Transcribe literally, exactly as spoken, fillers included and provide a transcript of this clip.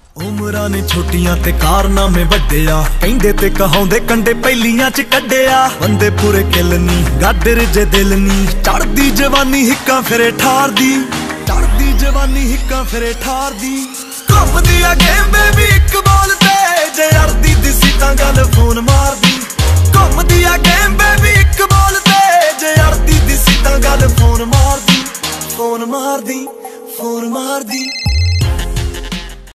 ਉਮਰਾਂ ਨੇ ਛੋਟੀਆਂ ਤੇ ਕਾਰਨਾਮੇ ਵੱਡੇ ਆ, ਕਹਿੰਦੇ ਤੇ ਕਹਾਉਂਦੇ ਕੰਡੇ ਪਹਿਲੀਆਂ ਚ ਕੱਢਿਆ। ਬੰਦੇ ਪੂਰੇ ਕਿੱਲ ਨੀ ਗਾਡਰ ਜੇ ਦਿਲ ਨੀ, ਚੜਦੀ ਜਵਾਨੀ ਹਿੱਕਾਂ ਫਿਰੇ ਠਾਰਦੀ, ਚੜਦੀ ਜਵਾਨੀ ਹਿੱਕਾਂ ਫਿਰੇ ਠਾਰਦੀ।